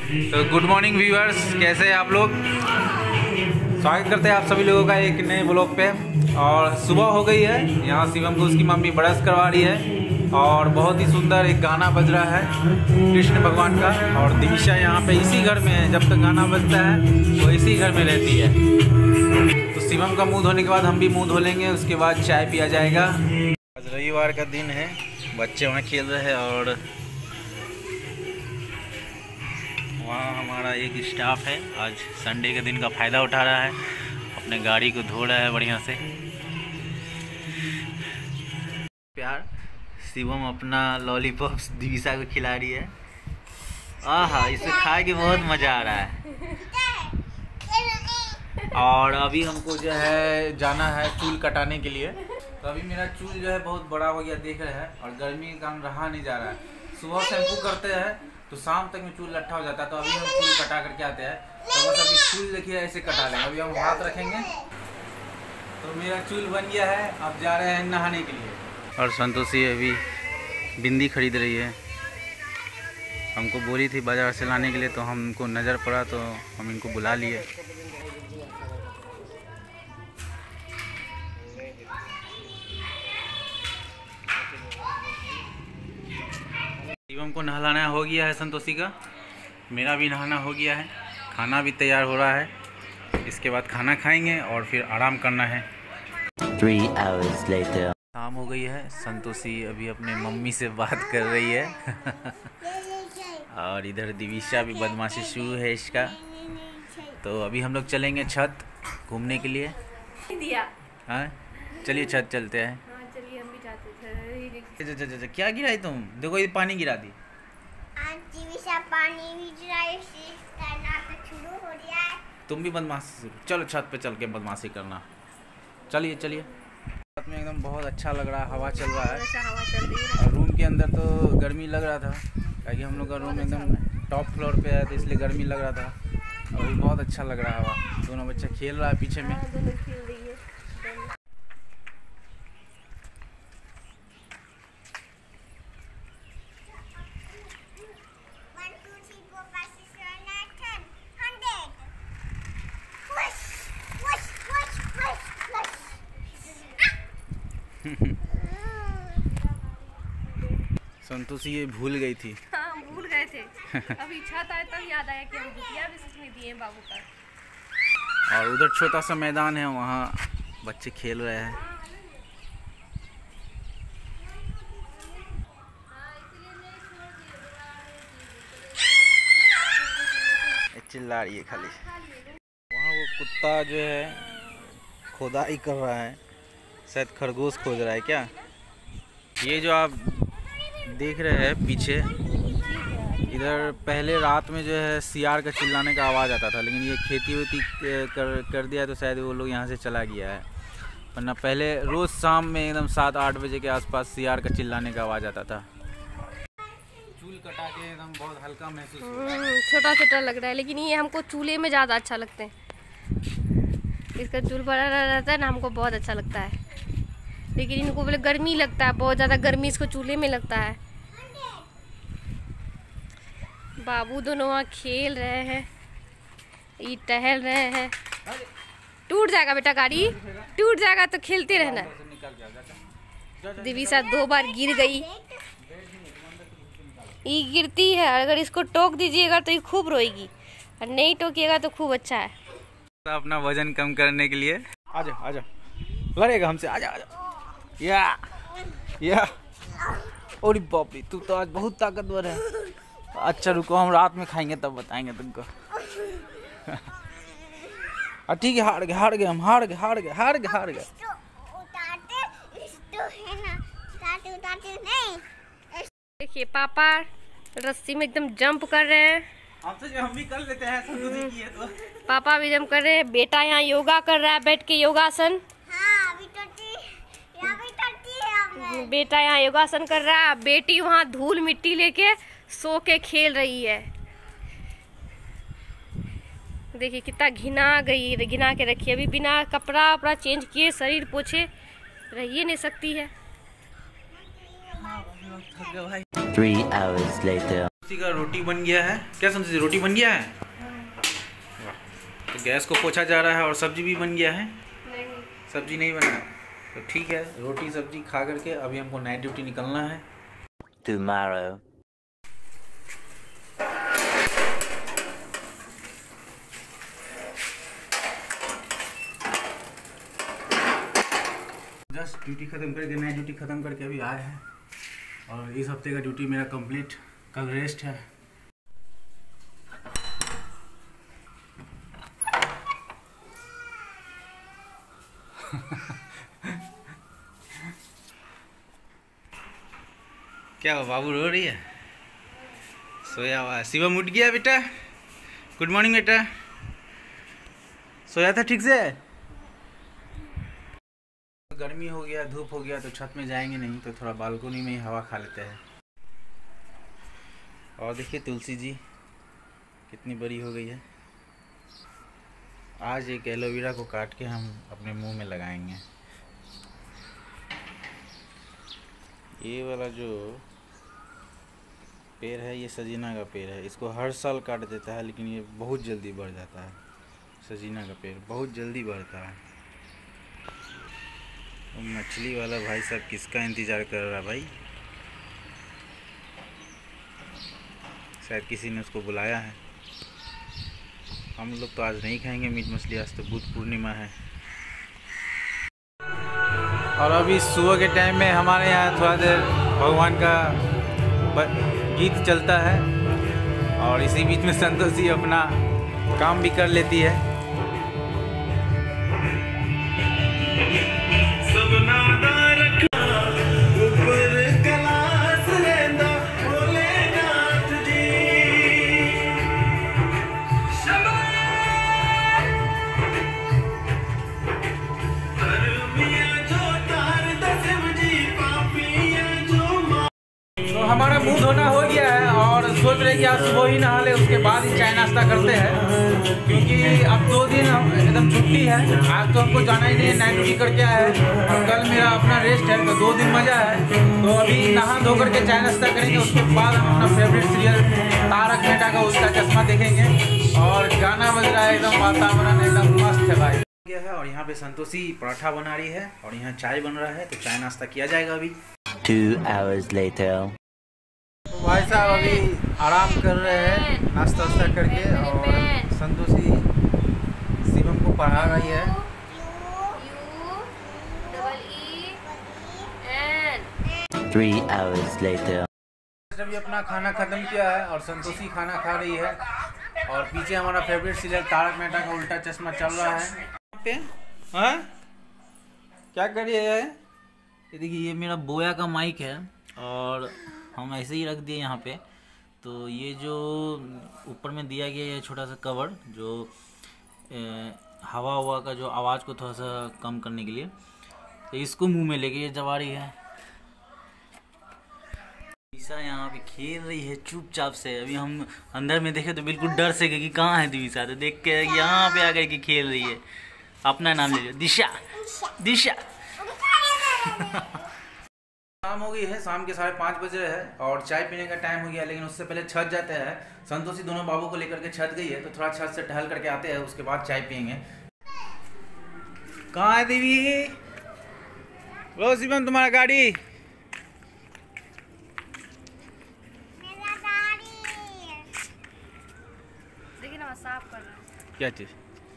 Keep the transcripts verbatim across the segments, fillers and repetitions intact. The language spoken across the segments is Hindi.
तो गुड मॉर्निंग व्यूअर्स, कैसे हैं आप लोग। स्वागत करते हैं आप सभी लोगों का एक नए ब्लॉग पे। और सुबह हो गई है, यहाँ शिवम को उसकी मम्मी ब्रश करवा रही है और बहुत ही सुंदर एक गाना बज रहा है कृष्ण भगवान का। और दिविशा यहाँ पे इसी घर में है, जब तक गाना बजता है वो इसी घर में रहती है। तो शिवम का मुँह धोने के बाद हम भी मुँह धो लेंगे, उसके बाद चाय पिया जाएगा। आज रविवार का दिन है, बच्चे वहाँ खेल रहे हैं और वहाँ हमारा एक स्टाफ है आज संडे के दिन का फ़ायदा उठा रहा है, अपने गाड़ी को धो रहा है बढ़िया से। प्यार शिवम अपना लॉलीपॉप्स दिविशा को खिला रही है। आहा, इसे खा के बहुत मज़ा आ रहा है। और अभी हमको जो है जाना है चूल कटाने के लिए। तो अभी मेरा चूल जो है बहुत बड़ा हो गया देख रहे हैं, और गर्मी के कारण रहा नहीं जा रहा है। सुबह शैम्पू करते हैं तो शाम तक में चूल लट्ठा हो जाता है। तो अभी हम चूल कटा करके आते हैं, तो बस अभी चूल देखिए ऐसे कटा लेंगे। अभी हम हाथ रखेंगे तो मेरा चूल बन गया है। अब जा रहे हैं नहाने के लिए। और संतोषी अभी बिंदी खरीद रही है, हमको बोली थी बाजार से लाने के लिए, तो हमको नज़र पड़ा तो हम इनको बुला लिए। शिवम को नहलाना हो गया है संतोषी का, मेरा भी नहाना हो गया है, खाना भी तैयार हो रहा है। इसके बाद खाना खाएंगे और फिर आराम करना है। Three hours later. शाम हो गई है, संतोषी अभी अपने मम्मी से बात कर रही है और इधर दिविशा भी बदमाशी शुरू है इसका। तो अभी हम लोग चलेंगे छत घूमने के लिए। हाँ चलिए छत चलते हैं। क्या गिराई तुम? देखो ये पानी गिरा दी। पानी भी शुरू हो रहा है। तुम भी बदमाशी, चलो छत पे चल के बदमाशी करना। चलिए चलिए। छत में एकदम बहुत अच्छा लग रहा है, हवा चल रहा है। हवा चल रही है। और रूम के अंदर तो गर्मी लग रहा था, क्योंकि हम लोग का रूम एकदम टॉप फ्लोर पे है, तो इसलिए गर्मी लग रहा था। और अभी बहुत अच्छा लग रहा है हवा। दोनों बच्चे खेल रहा है पीछे में। संतोषी ये भूल गई थी। हाँ भूल गए थे। अभी छत आए तब याद आया कि हम बिटिया भी उसमें दिए बाबू का। और उधर छोटा सा मैदान है, वहाँ बच्चे खेल रहे हैं। चिल्ला रही है खाली। वहाँ वो कुत्ता जो है खोदाई कर रहा है, शायद खरगोश खोज रहा है क्या। ये जो आप देख रहे हैं पीछे, इधर पहले रात में जो है सियार का चिल्लाने का आवाज़ आता था, लेकिन ये खेती वेती कर कर दिया तो शायद वो लोग यहाँ से चला गया है। वरना पहले रोज़ शाम में एकदम सात आठ बजे के आसपास सियार का चिल्लाने का आवाज़ आता था। चूल कटा के एकदम बहुत हल्का महसूस हो रहा है। छोटा छोटा लग रहा है, लेकिन ये हमको चूल्हे में ज़्यादा अच्छा लगते हैं। इसका चूल बड़ा रहता है ना, हमको बहुत अच्छा लगता है। लेकिन इनको बोले गर्मी लगता है, बहुत ज़्यादा गर्मी इसको चूल्हे में लगता है। बाबू दोनों वहाँ खेल रहे हैं, ये टहल रहे हैं। टूट जाएगा बेटा, गाड़ी टूट जाएगा तो खेलते रहना। दिविशा दो बार गिर गई। ये गिरती है, अगर इसको टोक दीजिएगा तो ये खूब रोएगी, और नहीं टोकिएगा तो खूब अच्छा है। अपना वजन कम करने के लिए आजा आजा, लड़ेगा हमसे, आजा आजा। या या और बाप रे, तू तो आज बहुत ताकतवर है। अच्छा रुको, हम रात में खाएंगे तब बताएंगे तुमको। ठीक है, हार गए हार गए हम हार गए हार गए हार गए हार गए। देखिए पापा रस्सी में एकदम जंप कर रहे हैं। हम तो हम भी कर लेते हैं, संतोषी की है तो। पापा भी जंप कर रहे हैं। बेटा यहाँ योगा कर रहा है बैठ के, योगासन। हाँ, अभी करती, अभी करती है। बेटा यहाँ योगासन कर रहा है, बेटी वहाँ धूल मिट्टी लेके सो के खेल रही है। देखिए कितना घिना गई, घिना के रखी है। अभी बिना कपड़ा वपड़ा चेंज किए शरीर पोछे रहिए नहीं सकती है। Three hours later. उसी का रोटी बन गया है। क्या समझे, रोटी बन गया है? तो गैस को पोछा जा रहा है और सब्जी भी बन गया है। नहीं, सब्जी नहीं बना तो ठीक है, रोटी सब्जी खा करके अभी हमको नाइट ड्यूटी निकलना है। Tomorrow. जस्ट ड्यूटी ख़त्म करके, नाइट ड्यूटी ख़त्म करके अभी आए हैं और इस हफ्ते का ड्यूटी मेरा कंप्लीट। कल रेस्ट है। क्या हुआ, बाबू रो रही है? सोया हुआ है। शिवम उठ गया बेटा? गुड मॉर्निंग बेटा। सोया था ठीक से? गर्मी हो गया, धूप हो गया तो छत में जाएंगे नहीं, तो थोड़ा बालकोनी में ही हवा खा लेते हैं। और देखिए तुलसी जी कितनी बड़ी हो गई है। आज एक एलोवेरा को काट के हम अपने मुंह में लगाएंगे। ये वाला जो पेड़ है ये सजीना का पेड़ है। इसको हर साल काट देता है लेकिन ये बहुत जल्दी बढ़ जाता है। सजीना का पेड़ बहुत जल्दी बढ़ता है। तो मछली वाला भाई साहब किसका इंतज़ार कर रहा है भाई? शायद किसी ने उसको बुलाया है। हम लोग तो आज नहीं खाएंगे मीट मछली, आज तो बुध पूर्णिमा है। और अभी सुबह के टाइम में हमारे यहाँ थोड़ा देर भगवान का गीत चलता है और इसी बीच में संतोषी अपना काम भी कर लेती है। हमारा मुंह धोना हो गया है और सोच रहे कि आज सुबह ही नहा ले, उसके बाद ही चाय नाश्ता करते हैं, क्योंकि अब दो दिन हम एकदम छुट्टी है। आज तो हमको जाना ही नहीं है, नाइट ड्यूटी करके आया है और कल मेरा अपना रेस्ट है, तो दो दिन मज़ा है। तो अभी नहा धो करके चाय नाश्ता करेंगे, उसके बाद हम अपना फेवरेट सीरियल तारक मेहता का उल्टा चश्मा देखेंगे और गाना बज रहा है, एकदम वातावरण एकदम मस्त है भाई। गया है और यहाँ पे संतोषी पराठा बना रही है और यहाँ चाय बन रहा है, तो चाय नाश्ता किया जाएगा अभी। Two hours later. भाई साहब अभी आराम कर रहे हैं नाश्ता वास्ता करके और संतोषी शिवम को पढ़ा रही है। Three hours later. अभी अपना खाना खत्म किया है और संतोषी खाना खा रही है और पीछे हमारा फेवरेट सीरियल तारक मेहता का उल्टा चश्मा चल रहा है। पे हाँ क्या कर रही है? ये देखिए, ये मेरा बोया का माइक है और हम ऐसे ही रख दिए यहाँ पे। तो ये जो ऊपर में दिया गया है छोटा सा कवर, जो ए, हवा हवा का जो आवाज़ को थोड़ा सा कम करने के लिए, तो इसको मुंह में लेके ये दबा रही है। दिविशा यहाँ पे खेल रही है चुपचाप से। अभी हम अंदर में देखे तो बिल्कुल डर से गए कि कहाँ है दिविशा, तो देख के यहाँ पे आ गए कि खेल रही है। अपना नाम ले लो, दिशा दिशा। शाम हो गई है, शाम के साढ़े पाँच बज रहे हैं और चाय पीने का टाइम हो गया, लेकिन उससे पहले छत जाते हैं। संतोषी दोनों बाबू को लेकर के छत गई है, तो थोड़ा छत से टहल करके आते हैं, उसके बाद चाय पियेंगे। कहाँ है देवी? लो शिवम, तुम्हारा गाड़ी। मेरा गाड़ी देखिए ना साफ कर रहा है। क्या चीज़?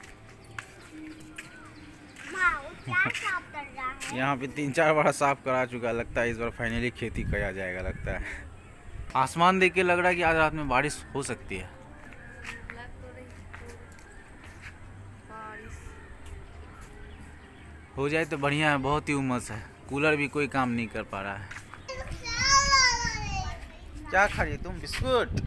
यहाँ पे तीन चार बार साफ करा चुका, लगता है इस बार फाइनली खेती किया जाएगा लगता है। आसमान देख के लग रहा है कि आज रात में बारिश हो सकती है। हो जाए तो बढ़िया है, बहुत ही उमस है, कूलर भी कोई काम नहीं कर पा रहा है। क्या खा रही तुम? बिस्कुट?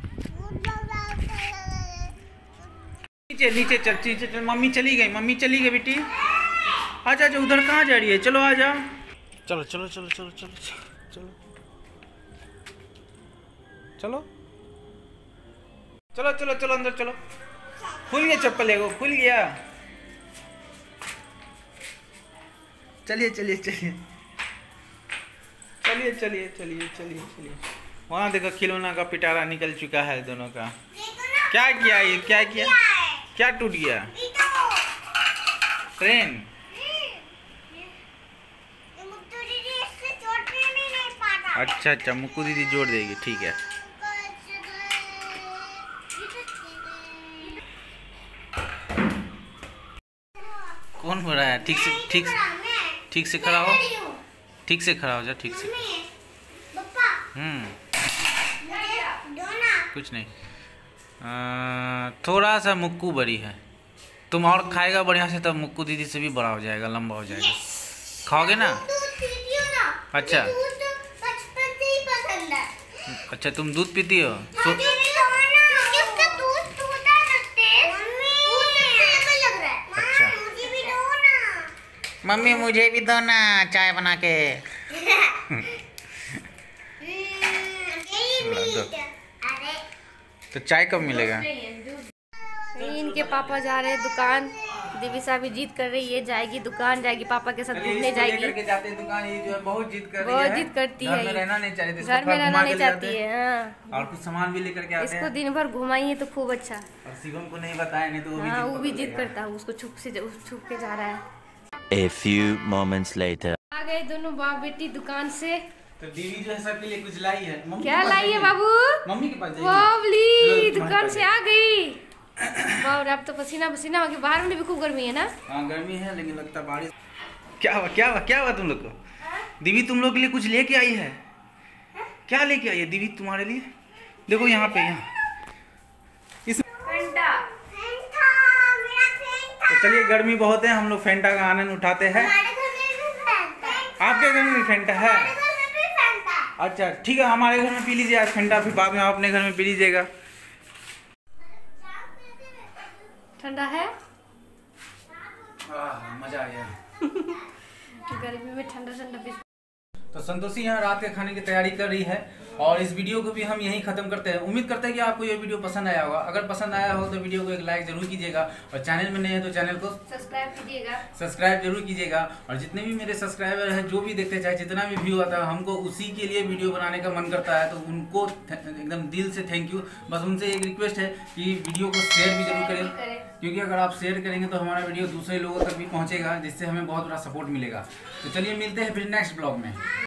नीचे नीचे चल नीचे चल। मम्मी चली गई, मम्मी चली गई बेटी। आजा आजा, उधर कहाँ जा रही है? चलो आ जाओ। चलो चलो चलो चलो चलो चलो चलो चलो चलो चलो अंदर चलो। खुल गया चप्पल, एगो खुल गया। चलिए चलिए चलिए चलिए चलिए चलिए चलिए चलिए। वहाँ देखो खिलौना का पिटारा निकल चुका है दोनों का। क्या किया ये, क्या किया, क्या टूट गया? ट्रेन। अच्छा अच्छा, मुक्कू दीदी जोड़ देगी, ठीक है। कौन हो रहा है? ठीक से ठीक ठीक से खड़ा हो, ठीक से खड़ा हो जा, ठीक से। हम्म कुछ नहीं, आ, थोड़ा सा मुक्कू बड़ी है। तुम और खाएगा बढ़िया से तब मुक्कू दीदी से भी बड़ा हो जाएगा, लंबा हो जाएगा। खाओगे ना? अच्छा अच्छा, तुम दूध पीती हो? सो... अच्छा, मम्मी मुझे भी दो ना चाय बना के। तो चाय कब मिलेगा? इनके पापा जा रहे हैं दुकान, दिविशा भी जिद कर रही है, जाएगी दुकान, जाएगी पापा के साथ घूमने जाएगी। करके जाते हैं दुकान, ये जो है बहुत जिद कर रही है। बहुत जिद करती है, घर में रहना नहीं चाहती, घर में रहना नहीं चाहती है। हाँ, और कुछ सामान भी लेकर के आते हैं। इसको दिन भर घुमाइए तो खूब अच्छा। और शिवम को नहीं बताया, नहीं तो वो भी हाँ, जिद वो भी पकड़ जिद लेगा। करता है, उसको छुप से छुप के जा रहा है। A few moments later. आ गए दोनों बाप बेटी दुकान से। तो दीदी जो है सबके लिए कुछ लाई है। मम्मी क्या के पास लाई है जाइए। बाबू? मम्मी के पास जाइए। बावली लो, तुम्हारे दुकान पास से आ गई। बाप रे, अब तो पसीना पसीना हो गया, बाहर में भी खूब गर्मी है ना। हाँ गर्मी है, लेकिन लगता बारिश। क्या हुआ क्या हुआ क्या हुआ तुम लोग को? दीदी तुम लोग के लिए कुछ लेके आई है। क्या लेके आई है दीदी तुम्हारे लिए? देखो यहाँ पे, यहाँ इस। तो चलिए, गर्मी बहुत है, हम लोग फेंटा का आनंद उठाते हैं। आपके घर में भी फेंटा है? अच्छा ठीक है, हमारे घर में पी लीजिए आज फेंटा, फिर बाद में आप अपने घर में पी लीजिएगा। ठंडा है, मजा आ गया। गर्मी में ठंडा ठंडा। तो संतोषी यहाँ रात के खाने की तैयारी कर रही है, और इस वीडियो को भी हम यहीं खत्म करते हैं। उम्मीद करते हैं कि आपको ये वीडियो पसंद आया होगा। अगर पसंद आया हो तो वीडियो को एक लाइक जरूर कीजिएगा, और चैनल में नए हैं तो चैनल को सब्सक्राइब कीजिएगा सब्सक्राइब जरूर कीजिएगा। और जितने भी मेरे सब्सक्राइबर हैं, जो भी देखते चाहे जितना भी व्यू आता है, हमको उसी के लिए वीडियो बनाने का मन करता है, तो उनको एकदम दिल से थैंक यू। बस उनसे एक रिक्वेस्ट है कि वीडियो को शेयर भी जरूर करें, क्योंकि अगर आप शेयर करेंगे तो हमारा वीडियो दूसरे लोगों तक भी पहुँचेगा, जिससे हमें बहुत बड़ा सपोर्ट मिलेगा। तो चलिए मिलते हैं फिर नेक्स्ट ब्लॉग में।